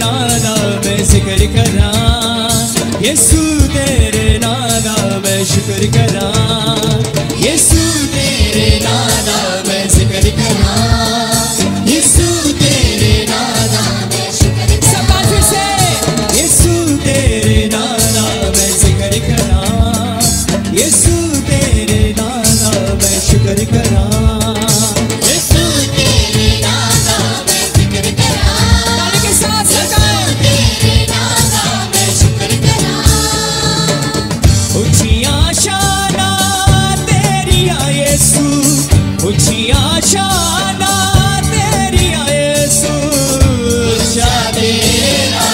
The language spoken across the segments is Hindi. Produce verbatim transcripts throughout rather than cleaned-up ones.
नाम दा मैं जिक्र करां, यीशु तेरे नाम दा मैं शुक्र करां, यीशु तेरे नाम दा मैं जिक्र करां, यीशु तेरे नाम दा मैं शुक्र करां। सब बात फिर से, यीशु तेरे नाम दा मैं जिक्र करां, यीशु तेरे नाम दा मैं शुक्र करां, यीशु तेरे नाम दा मैं जिक्र करां। ताली के साथ सरकार, तेरे नाम दा मैं शुक्र करां। ऊंचियां शानां तेरियां यीशु, ऊंचियां शानां तेरियां यीशु, ऊंचा तेरा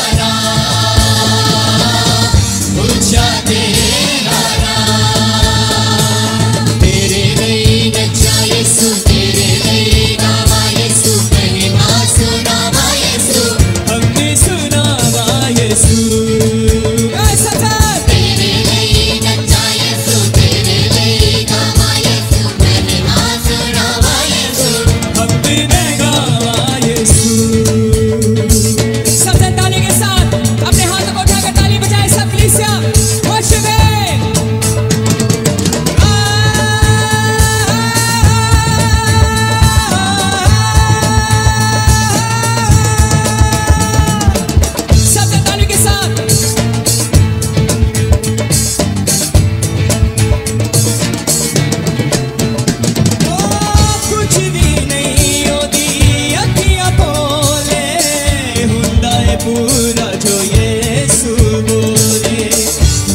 नाम, ऊंचा तेरा नाम। तेरे लिए नचा यीशु, तेरे लिए गावा यीशु, महिमा सुनावा यीशु, हमने सुनावा यीशु। ऐसा था, तेरे लिए नचा यीशु, तेरे लिए गावा यीशु, महिमा सुनावा यीशु, हमने गावा यीशु। सबसे ताली के साथ अपने हाथों को उठाकर ताली बजाए सब कलीसिया, वर्शिप हिम। सबसे ताली के साथ ओ कुछ भी नहीं होती अखियां खोले, हुंदा है पूरा जो यीशु बोले,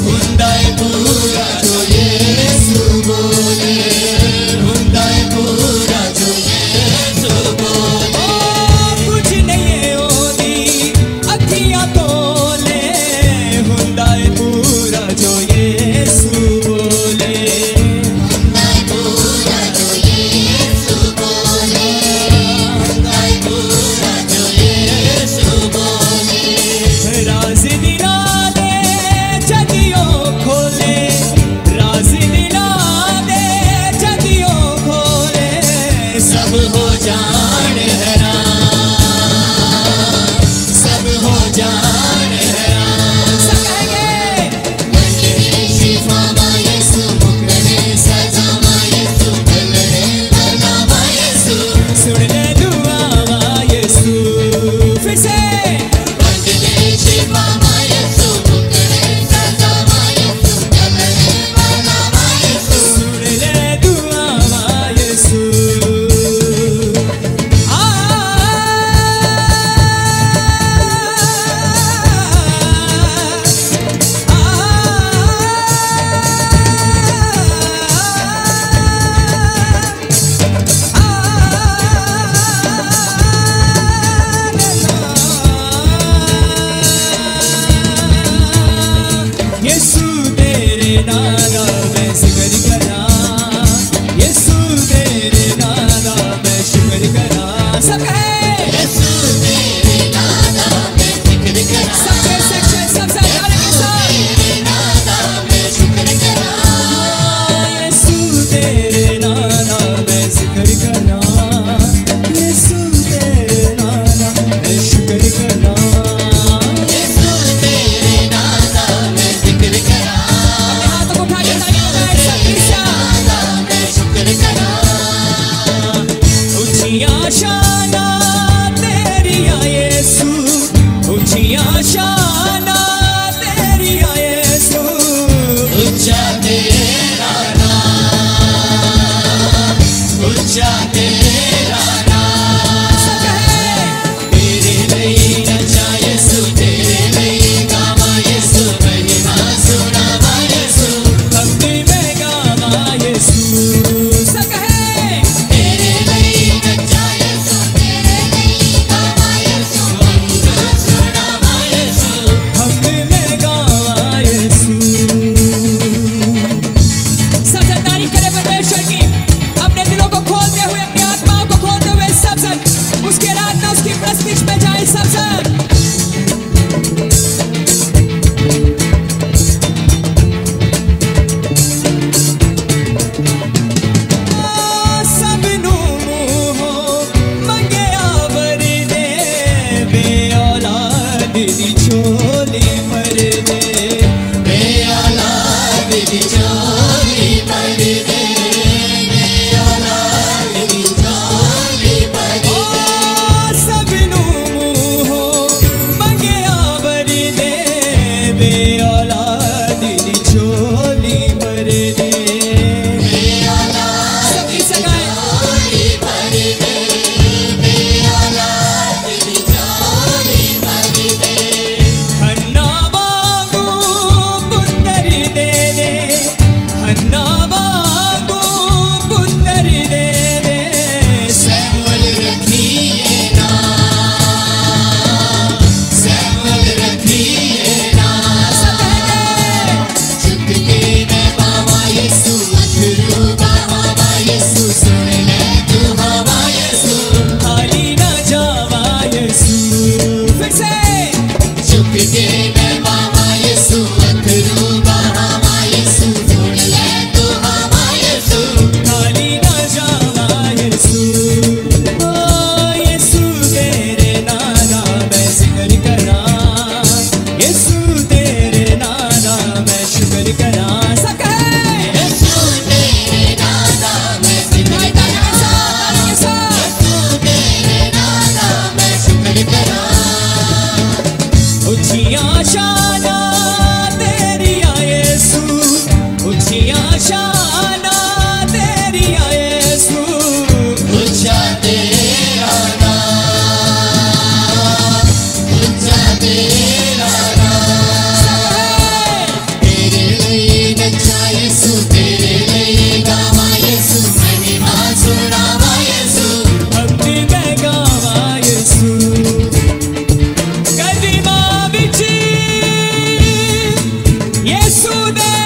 यीशु तेरे